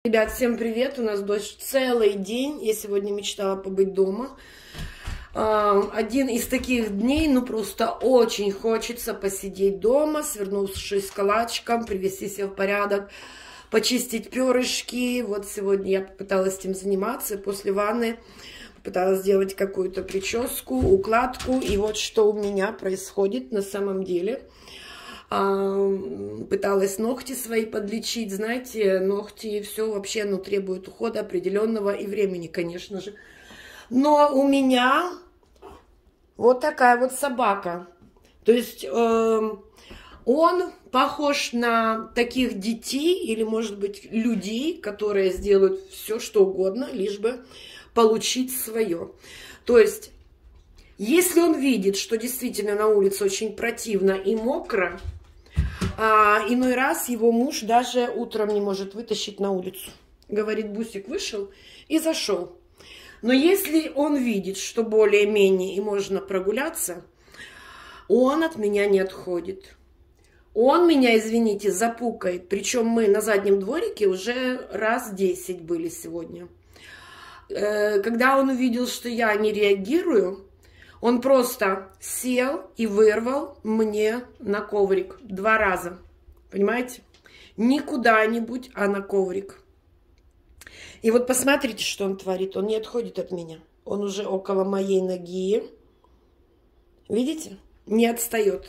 Ребят, всем привет! У нас дождь целый день. Я сегодня мечтала побыть дома. Один из таких дней, ну просто очень хочется посидеть дома, свернувшись калачиком, привести себя в порядок, почистить перышки. Вот сегодня я попыталась этим заниматься. После ванны попыталась сделать какую-то прическу, укладку. И вот что у меня происходит на самом деле. Пыталась ногти свои подлечить. Знаете, ногти, все вообще, ну, требует ухода определенного и времени, конечно же. Но у меня вот такая вот собака. То есть он похож на таких детей или, может быть, людей, которые сделают все, что угодно, лишь бы получить свое. То есть, если он видит, что действительно на улице очень противно и мокро, иной раз его муж даже утром не может вытащить на улицу. Говорит, Бусик вышел и зашел. Но если он видит, что более-менее и можно прогуляться, он от меня не отходит. Он меня, извините, запукает. Причем мы на заднем дворике уже раз 10 были сегодня. Когда он увидел, что я не реагирую, он просто сел и вырвал мне на коврик 2 раза. Понимаете? Не куда-нибудь, а на коврик. И вот посмотрите, что он творит. Он не отходит от меня. Он уже около моей ноги. Видите? Не отстает.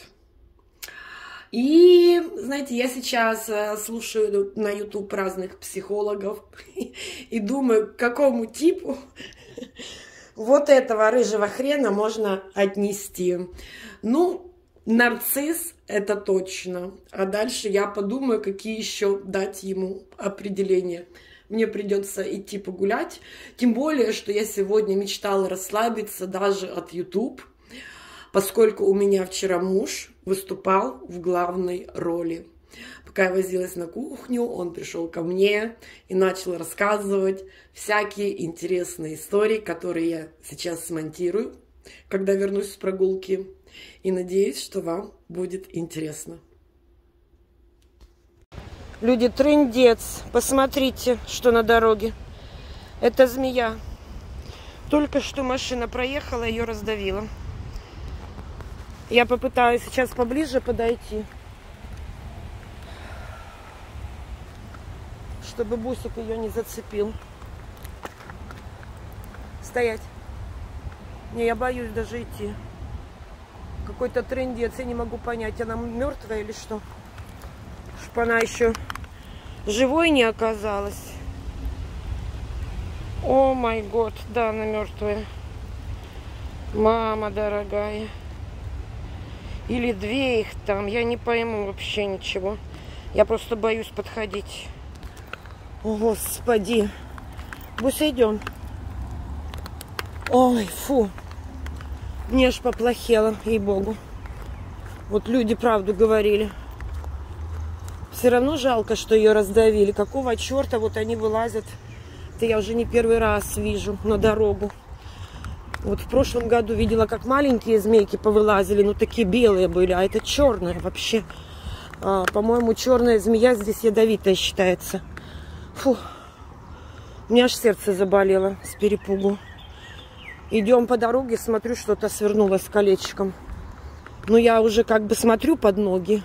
И, знаете, я сейчас слушаю на YouTube разных психологов и думаю, к какому типу вот этого рыжего хрена можно отнести. Ну, нарцисс это точно. А дальше я подумаю, какие еще дать ему определения. Мне придется идти погулять. Тем более, что я сегодня мечтала расслабиться даже от YouTube, поскольку у меня вчера муж выступал в главной роли. Пока я возилась на кухню, он пришел ко мне и начал рассказывать всякие интересные истории, которые я сейчас смонтирую, когда вернусь с прогулки. И надеюсь, что вам будет интересно. Люди, трындец. Посмотрите, что на дороге. Это змея. Только что машина проехала, ее раздавила. Я попытаюсь сейчас поближе подойти, чтобы Бусик ее не зацепил. Стоять. Не, я боюсь даже идти. Какой-то трындец, я не могу понять, она мертвая или что? Чтоб она еще живой не оказалась. О май год, да, она мертвая. Мама дорогая. Или 2 их там, я не пойму вообще ничего. Я просто боюсь подходить. О, Господи. Буся, идем. Ой, фу. Мне аж поплохело, ей-богу. Вот люди правду говорили. Все равно жалко, что ее раздавили. Какого черта вот они вылазят? Это я уже не первый раз вижу на дорогу. Вот в прошлом году видела, как маленькие змейки повылазили, ну такие белые были, а это черная вообще. По-моему, черная змея здесь ядовитая считается. Фу, у меня аж сердце заболело с перепугу. Идем по дороге, смотрю, что-то свернулось колечком. Ну, я уже как бы смотрю под ноги.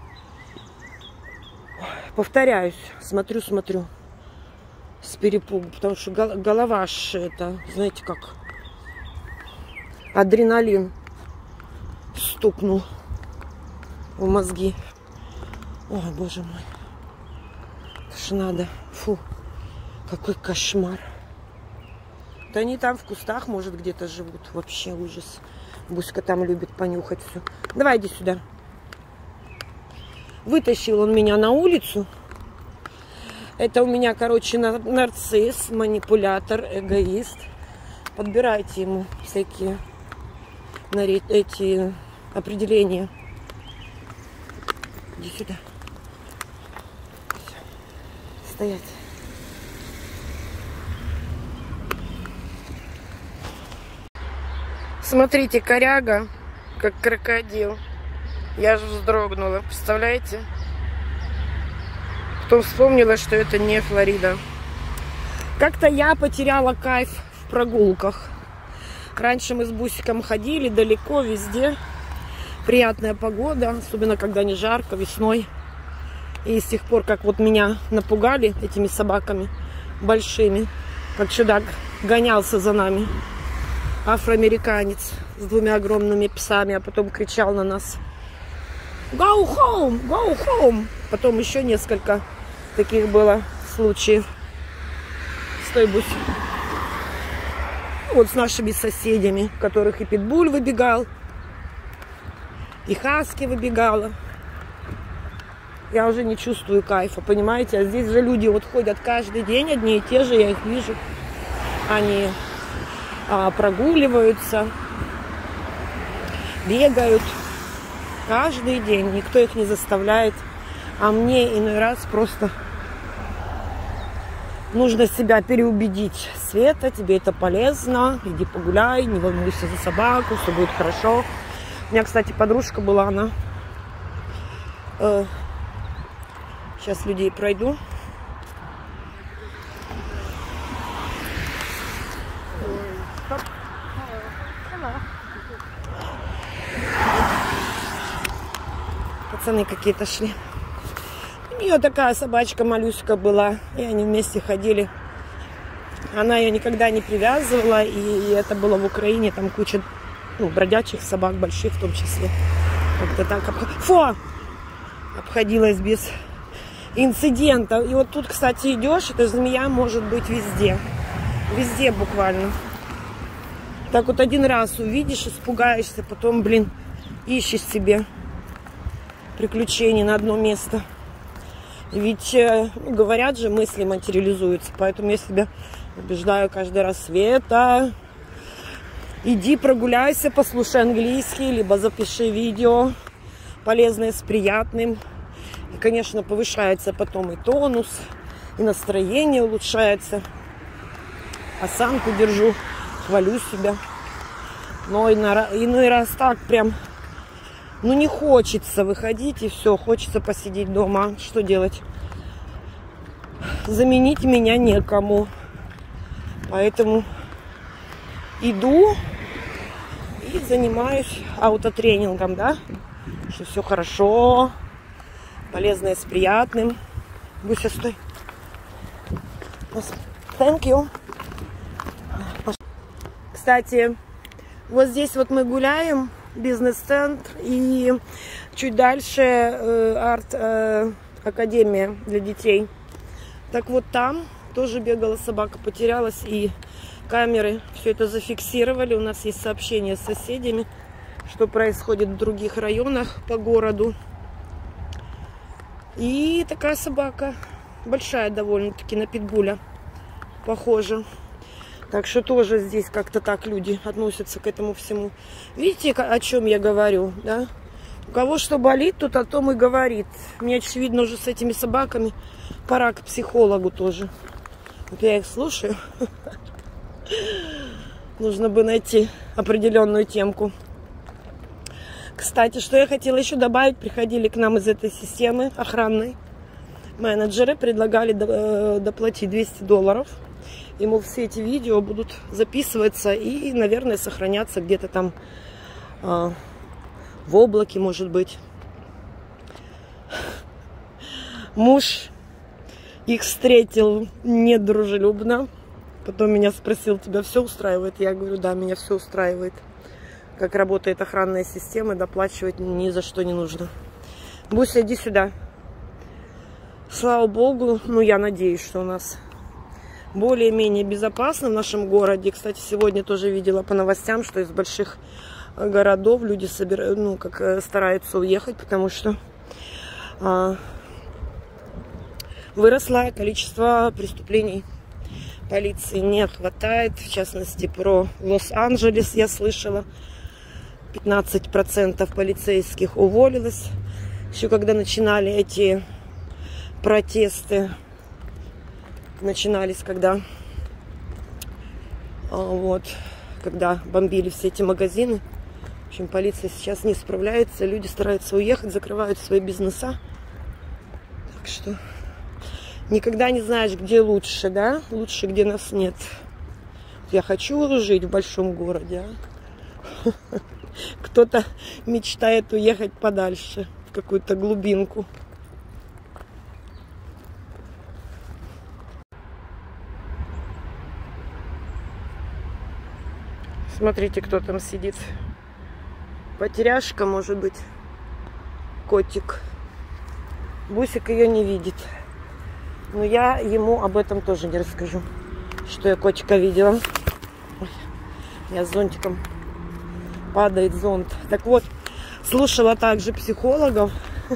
Повторяюсь, смотрю с перепугу, потому что голова аж это, знаете как, адреналин стукнул в мозги. Ой, боже мой. Это ж надо. Фу, какой кошмар. Да они там в кустах, может, где-то живут. Вообще ужас. Буська там любит понюхать все. Давай, иди сюда. Вытащил он меня на улицу. Это у меня, короче, нарцисс, манипулятор, эгоист. Подбирайте ему всякие эти определения. Иди сюда. Стоять. Смотрите, коряга, как крокодил. Я же вздрогнула, представляете? Потом вспомнила, что это не Флорида. Как-то я потеряла кайф в прогулках. Раньше мы с Бусиком ходили далеко, везде. Приятная погода, особенно когда не жарко, весной. И с тех пор, как вот меня напугали этими собаками большими, как чудак гонялся за нами, афроамериканец с 2 огромными псами, а потом кричал на нас: "Go home! Go home!" Потом еще несколько таких было случаев. Стой, Бусь. Вот с нашими соседями, в которых и питбуль выбегал, и хаски выбегала. Я уже не чувствую кайфа, понимаете? А здесь же люди вот ходят каждый день, одни и те же, я их вижу. Они прогуливаются, бегают каждый день. Никто их не заставляет. А мне иной раз просто нужно себя переубедить. Света, тебе это полезно, иди погуляй, не волнуйся за собаку, все будет хорошо. У меня, кстати, подружка была, она... Сейчас людей пройду. Пацаны какие-то шли. У нее такая собачка малюська была, и они вместе ходили. Она ее никогда не привязывала, и это было в Украине, там куча бродячих собак, больших в том числе. Как-то так обходилась без инцидента. И вот тут, кстати, идешь, эта змея может быть везде. Везде буквально. Так вот один раз увидишь, испугаешься, потом, ищешь себе приключений на одно место. Ведь, говорят же, мысли материализуются. Поэтому я себя убеждаю каждый раз: Света, иди прогуляйся, послушай английский, либо запиши видео полезное с приятным. И, конечно, повышается потом и тонус, и настроение улучшается. Осанку держу, хвалю себя. Но иной раз так прям, не хочется выходить, и все, хочется посидеть дома. Что делать? Заменить меня некому. Поэтому иду и занимаюсь аутотренингом, да? Что все хорошо, полезное с приятным. Буся, стой. Thank you. Кстати, вот здесь вот мы гуляем, бизнес-центр, и чуть дальше арт-академия для детей. Так вот там тоже бегала собака, потерялась, и камеры все это зафиксировали. У нас есть сообщения с соседями, что происходит в других районах по городу. И такая собака, большая довольно-таки, на питбуля похожа. Так что тоже здесь как-то так люди относятся к этому всему. Видите, о чем я говорю, да? У кого что болит, тот о том и говорит. Мне, очевидно, уже с этими собаками пора к психологу тоже. Вот я их слушаю. Нужно бы найти определенную темку. Кстати, что я хотела еще добавить. Приходили к нам из этой системы охранной менеджеры, предлагали доплатить $200. И, мол, все эти видео будут записываться и, наверное, сохраняться где-то там в облаке, может быть. Муж их встретил недружелюбно. Потом меня спросил: тебя все устраивает? Я говорю: да, меня все устраивает. Как работает охранная система, доплачивать ни за что не нужно. Буся, иди сюда. Слава богу, я надеюсь, что у нас более-менее безопасно в нашем городе. Кстати, сегодня тоже видела по новостям, что из больших городов люди стараются уехать, потому что выросло количество преступлений. Полиции не хватает. В частности, про Лос-Анджелес я слышала. 15% полицейских уволилось. Еще когда начинали эти протесты, когда бомбили все эти магазины. В общем, полиция сейчас не справляется, люди стараются уехать, закрывают свои бизнеса. Так что Никогда не знаешь, где лучше, да? Лучше, где нас нет. Я хочу жить в большом городе, а? Кто-то мечтает уехать подальше, в какую-то глубинку. Смотрите, кто там сидит. Потеряшка, может быть. Котик. Бусик ее не видит. Но я ему об этом тоже не расскажу, что я котика видела. Ой, я с зонтиком. Падает зонт. Так вот, слушала также психологов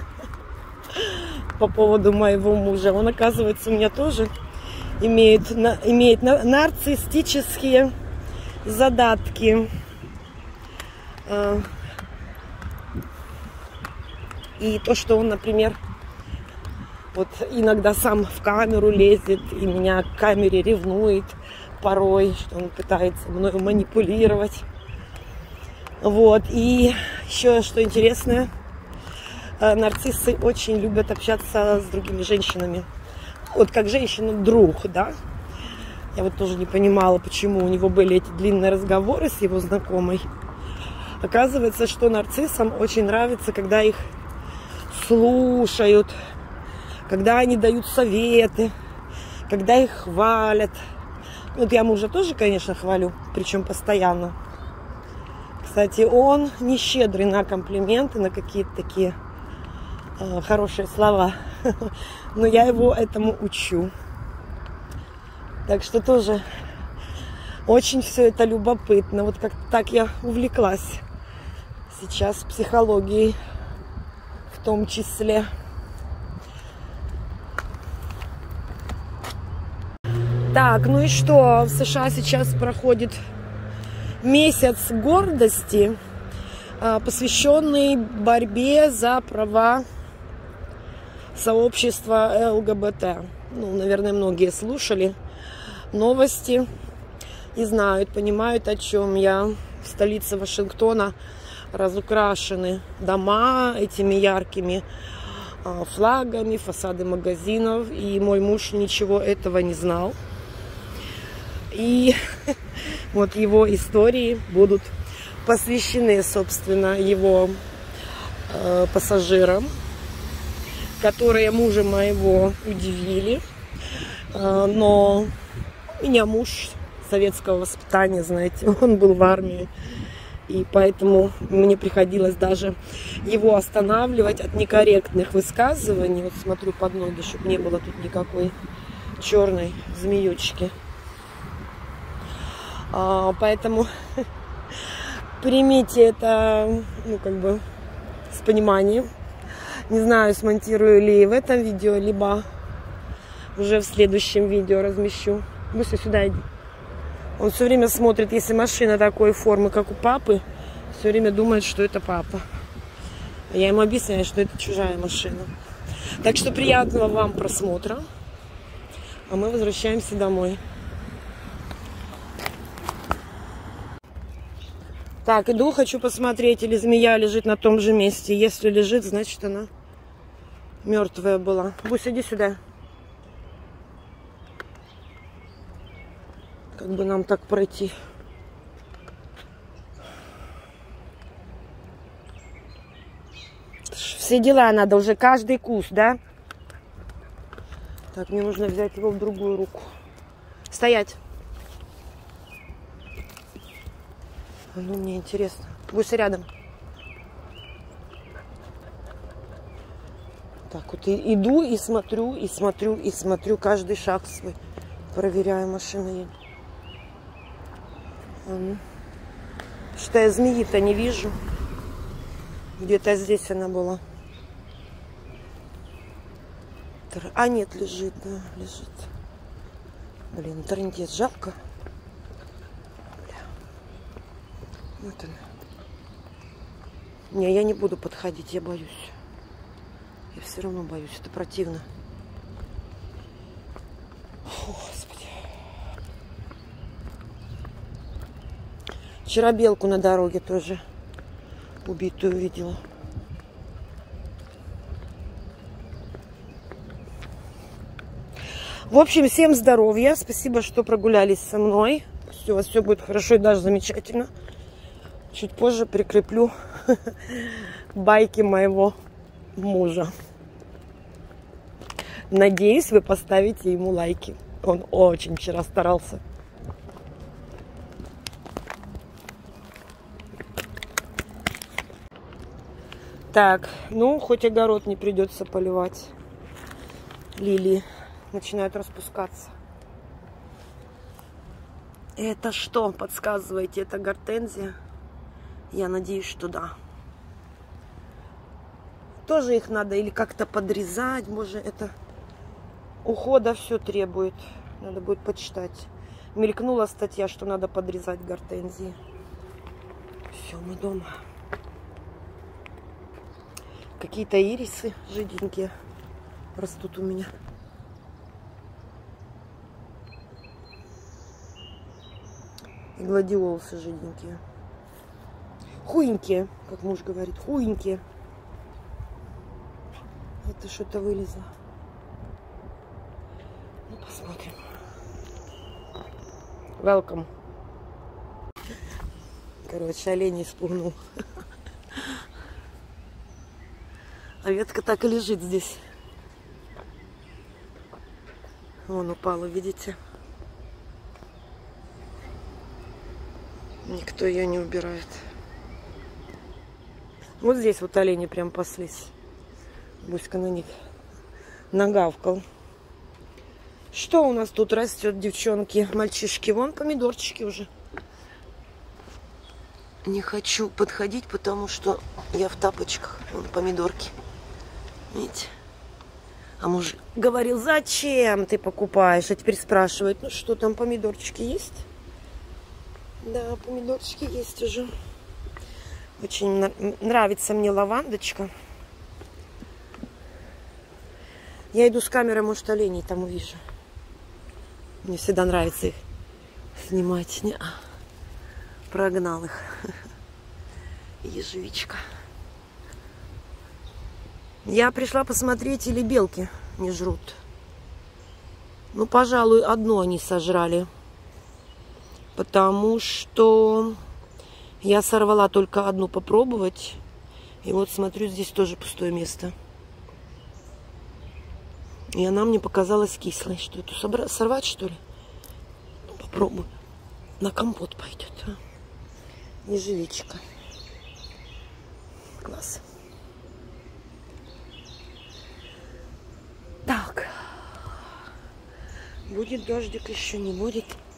по поводу моего мужа. Он, оказывается, у меня тоже имеет нарциссические задатки. И то, что он, например, вот иногда сам в камеру лезет и меня к камере ревнует порой, что он пытается мною манипулировать. Вот. И еще что интересное, нарциссы очень любят общаться с другими женщинами. Вот как женщина-друг, да. Я вот тоже не понимала, почему у него были эти длинные разговоры с его знакомой. Оказывается, что нарциссам очень нравится, когда их слушают, когда они дают советы, когда их хвалят. Вот я мужа тоже, конечно, хвалю, причем постоянно. Кстати, он не щедрый на комплименты, на какие-то такие хорошие слова. Но я его этому учу. Так что тоже очень все это любопытно. Вот как-то так я увлеклась сейчас психологией в том числе. Так, ну и что? В США сейчас проходит месяц гордости, посвященный борьбе за права сообщества ЛГБТ. Ну, наверное, многие слушали новости и знают, понимают, о чем я. В столице Вашингтона разукрашены дома этими яркими флагами, фасады магазинов. И мой муж ничего этого не знал. И вот его истории будут посвящены, собственно, его пассажирам, которые мужа моего удивили. Но у меня муж советского воспитания, знаете, он был в армии. И поэтому мне приходилось даже его останавливать от некорректных высказываний. Вот смотрю под ноги, чтобы не было тут никакой черной змеючки. Поэтому примите это, ну, как бы с пониманием. Не знаю, смонтирую ли в этом видео, либо уже в следующем видео размещу. Буся, сюда иди. Он все время смотрит, если машина такой формы, как у папы, все время думает, что это папа. Я ему объясняю, что это чужая машина. Так что приятного вам просмотра. А мы возвращаемся домой. Так, иду, хочу посмотреть, или змея лежит на том же месте. Если лежит, значит, она мертвая была. Бусь, иди сюда. Как бы нам так пройти? Все дела надо, уже каждый куст, да? Так, мне нужно взять его в другую руку. Стоять. Ну, мне интересно. Будь рядом. Так, вот иду и смотрю, и смотрю, и смотрю каждый шаг свой. Проверяю, машина едет. Что я змеи-то не вижу. Где-то здесь она была. А, нет, лежит, да, лежит. Блин, трындец, жалко. Вот она. Не, я не буду подходить, я боюсь. Я все равно боюсь, это противно. О, Господи. Вчера белку на дороге тоже убитую видела. В общем, всем здоровья. Спасибо, что прогулялись со мной. Пусть у вас все будет хорошо и даже замечательно. Чуть позже прикреплю байки моего мужа. Надеюсь, вы поставите ему лайки. Он очень вчера старался. Так, ну, хоть огород не придется поливать. Лилии начинают распускаться. Это что, подсказываете, это гортензия? Я надеюсь, что да. Тоже их надо или как-то подрезать, может, это ухода все требует. Надо будет почитать. Мелькнула статья, что надо подрезать гортензии. Все, мы дома. Какие-то ирисы жиденькие растут у меня. И гладиолусы жиденькие. Хуенькие, как муж говорит, хуенькие. Это что-то вылезло. Ну, посмотрим. Welcome. Короче, олень испугнул. А ветка так и лежит здесь. Вон упала, видите? Никто ее не убирает. Вот здесь вот олени прям паслись. Буська на них нагавкал. Что у нас тут растет, девчонки, мальчишки? Вон помидорчики уже. Не хочу подходить, потому что я в тапочках. Вон помидорки. Видите? А муж говорил, зачем ты покупаешь? А теперь спрашивает, ну что там, помидорчики есть? Да, помидорчики есть уже. Очень нравится мне лавандочка. Я иду с камерой, может, оленей там увижу. Мне всегда нравится их снимать. Прогнал их. Ежевичка. Я пришла посмотреть, или белки не жрут. Ну, пожалуй, одну они сожрали. Потому что я сорвала только одну попробовать. И вот смотрю, здесь тоже пустое место. И она мне показалась кислой. Что эту сорвать, что ли? Ну, попробую. На компот пойдет. А? Ежевичка. Класс. Так. Будет дождик, еще не будет.